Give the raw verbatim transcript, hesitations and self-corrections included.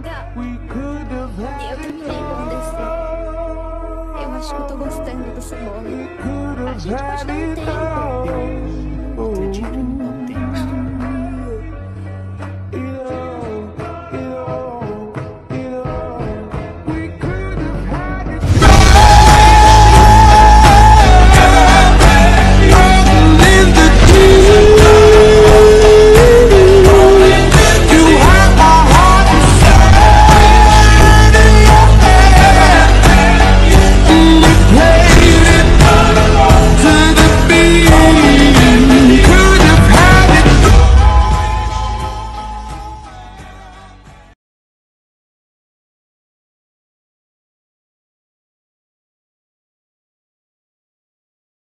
Gá, eu terminei com você. Eu acho que eu tô gostando do Cebola. A gente pode dar um tempo.